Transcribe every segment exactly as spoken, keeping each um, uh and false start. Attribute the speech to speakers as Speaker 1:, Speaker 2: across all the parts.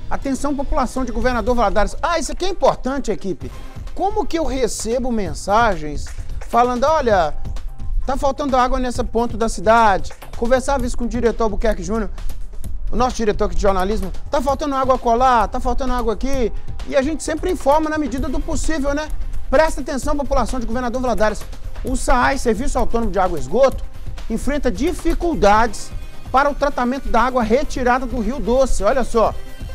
Speaker 1: Atenção, população de Governador Valadares. Ah, isso aqui é importante, equipe. Como que eu recebo mensagens falando, olha, tá faltando água nesse ponto da cidade? Conversava isso com o diretor Albuquerque Júnior, o nosso diretor aqui de jornalismo. Tá faltando água colar, tá faltando água aqui. E a gente sempre informa na medida do possível, né? Presta atenção, população de Governador Valadares. O SAAI, Serviço Autônomo de Água e Esgoto, enfrenta dificuldades para o tratamento da água retirada do Rio Doce. Olha só.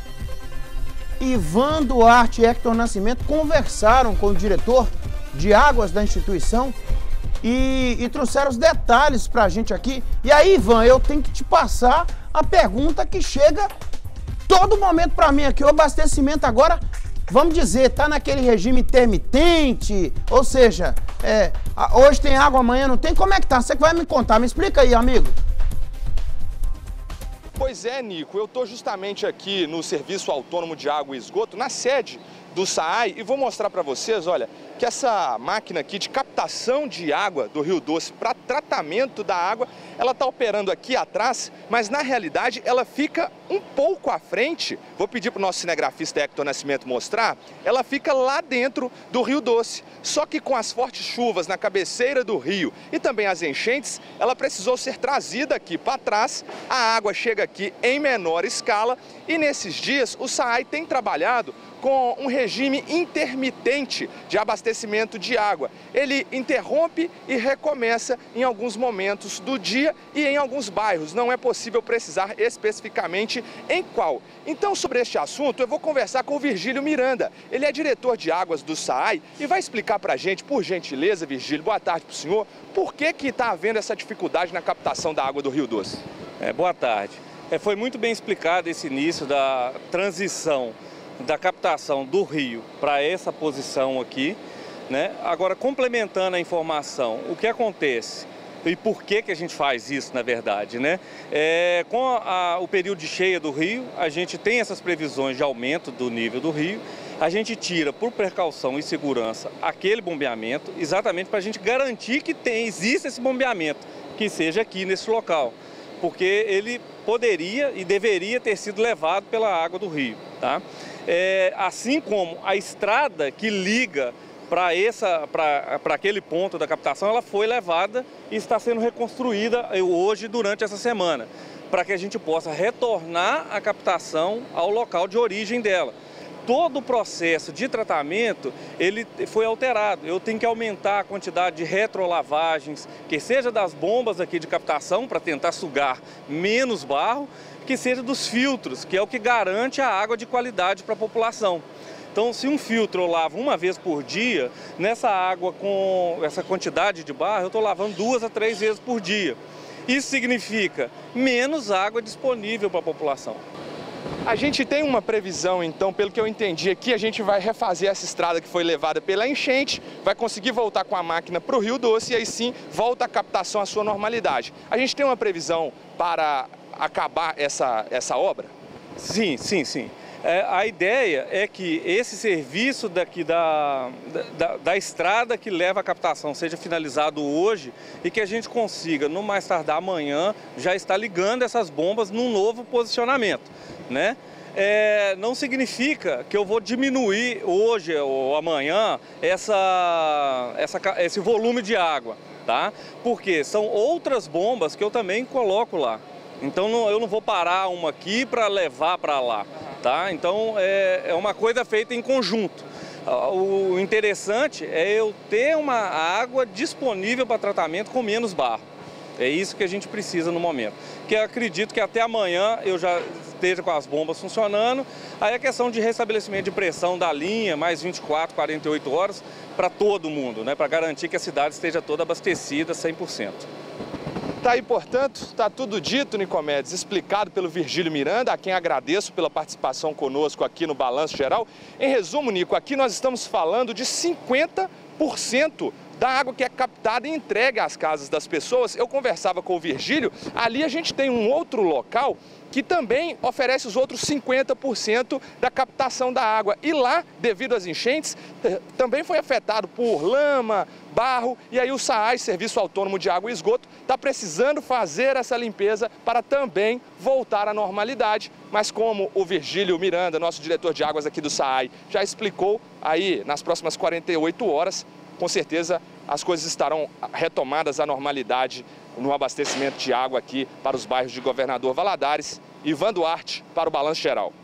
Speaker 1: Ivan Duarte e Hector Nascimento conversaram com o diretor de águas da instituição e, e trouxeram os detalhes para a gente aqui. E aí, Ivan, eu tenho que te passar a pergunta que chega todo momento para mim aqui. O abastecimento agora, vamos dizer, está naquele regime intermitente, ou seja, é, hoje tem água, amanhã não tem. Como é que tá? Você que vai me contar, me explica aí, amigo.
Speaker 2: Pois é, Nico, eu estou justamente aqui no Serviço Autônomo de Água e Esgoto, na sede do SAAI, e vou mostrar para vocês, olha, que essa máquina aqui de captação de água do Rio Doce para tratamento da água, ela está operando aqui atrás, mas na realidade ela fica um pouco à frente. Vou pedir para o nosso cinegrafista Hector Nascimento mostrar. Ela fica lá dentro do Rio Doce, só que com as fortes chuvas na cabeceira do rio e também as enchentes, ela precisou ser trazida aqui para trás. A água chega aqui em menor escala e nesses dias o SAAI tem trabalhado com um regime intermitente de abastecimento de água. Ele interrompe e recomeça em alguns momentos do dia e em alguns bairros. Não é possível precisar especificamente em qual. Então, sobre este assunto, eu vou conversar com o Virgílio Miranda. Ele é diretor de águas do SAAI e vai explicar para a gente, por gentileza, Virgílio, boa tarde para o senhor, por que que está havendo essa dificuldade na captação da água do Rio Doce?
Speaker 3: É, boa tarde. É, foi muito bem explicado esse início da transição da captação do rio para essa posição aqui, né? Agora, complementando a informação, o que acontece e por que que a gente faz isso, na verdade, né? É, com a, o período de cheia do rio, a gente tem essas previsões de aumento do nível do rio, a gente tira, por precaução e segurança, aquele bombeamento, exatamente para a gente garantir que tem, existe esse bombeamento, que seja aqui nesse local, porque ele poderia e deveria ter sido levado pela água do rio, tá? É, assim como a estrada que liga para essa, para aquele ponto da captação, ela foi levada e está sendo reconstruída hoje durante essa semana, para que a gente possa retornar a captação ao local de origem dela. Todo o processo de tratamento, ele foi alterado. Eu tenho que aumentar a quantidade de retrolavagens, que seja das bombas aqui de captação, para tentar sugar menos barro, que seja dos filtros, que é o que garante a água de qualidade para a população. Então, se um filtro eu lavo uma vez por dia, nessa água com essa quantidade de barro, eu estou lavando duas a três vezes por dia. Isso significa menos água disponível para a população.
Speaker 2: A gente tem uma previsão, então, pelo que eu entendi aqui, a gente vai refazer essa estrada que foi levada pela enchente, vai conseguir voltar com a máquina para o Rio Doce e aí sim volta a captação à sua normalidade. A gente tem uma previsão para acabar essa, essa obra?
Speaker 3: Sim, sim, sim. É, a ideia é que esse serviço daqui da, da, da estrada que leva a captação seja finalizado hoje e que a gente consiga, no mais tardar amanhã, já estar ligando essas bombas num novo posicionamento, né? É, não significa que eu vou diminuir hoje ou amanhã essa, essa, esse volume de água, tá? Porque são outras bombas que eu também coloco lá. Então não, eu não vou parar uma aqui para levar para lá, tá? Então é, é uma coisa feita em conjunto. O interessante é eu ter uma água disponível para tratamento com menos barro. É isso que a gente precisa no momento. Que eu acredito que até amanhã eu já esteja com as bombas funcionando. Aí a questão de restabelecimento de pressão da linha, mais vinte e quatro, quarenta e oito horas para todo mundo, né? Para garantir que a cidade esteja toda abastecida cem por cento.
Speaker 2: Tá aí, portanto, está tudo dito, Nicomedes, explicado pelo Virgílio Miranda, a quem agradeço pela participação conosco aqui no Balanço Geral. Em resumo, Nico, aqui nós estamos falando de cinquenta por cento da água que é captada e entregue às casas das pessoas. Eu conversava com o Virgílio, ali a gente tem um outro local que também oferece os outros cinquenta por cento da captação da água. E lá, devido às enchentes, também foi afetado por lama, barro, e aí o SAAI, Serviço Autônomo de Água e Esgoto, está precisando fazer essa limpeza para também voltar à normalidade. Mas como o Virgílio Miranda, nosso diretor de águas aqui do SAAI, já explicou, aí nas próximas quarenta e oito horas, com certeza as coisas estarão retomadas à normalidade no abastecimento de água aqui para os bairros de Governador Valadares. Ivan Duarte para o Balanço Geral.